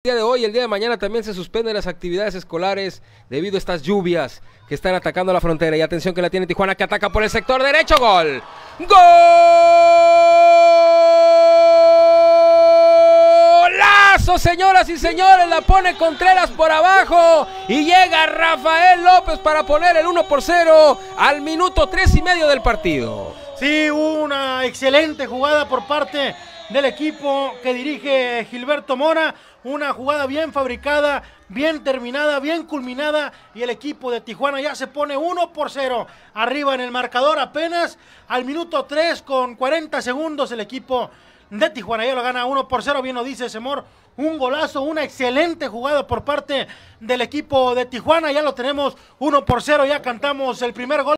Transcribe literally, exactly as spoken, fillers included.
día de hoy, el día de mañana también se suspenden las actividades escolares debido a estas lluvias que están atacando la frontera. Y atención que la tiene Tijuana, que ataca por el sector derecho. ¡Gol! ¡Golazo, señoras y señores! La pone Contreras por abajo y llega Rafael López para poner el uno por cero al minuto tres y medio del partido. Sí, una excelente jugada por parte del equipo que dirige Gilberto Mora, una jugada bien fabricada, bien terminada, bien culminada, y el equipo de Tijuana ya se pone uno por cero arriba en el marcador apenas al minuto tres con cuarenta segundos. El equipo de Tijuana ya lo gana uno por cero, bien lo dice Semor, un golazo, una excelente jugada por parte del equipo de Tijuana, ya lo tenemos uno por cero, ya cantamos el primer gol.